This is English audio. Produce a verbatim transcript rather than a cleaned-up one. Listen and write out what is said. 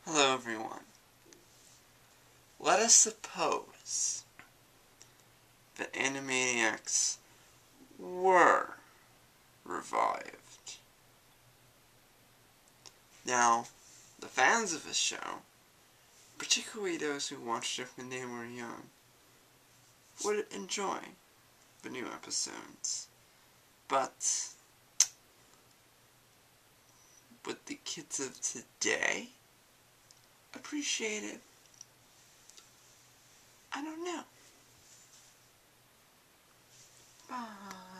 Hello everyone. Let us suppose that Animaniacs were revived. Now, the fans of the show, particularly those who watched it when they were young, would enjoy the new episodes. But would the kids of today appreciate it? I don't know. Bye.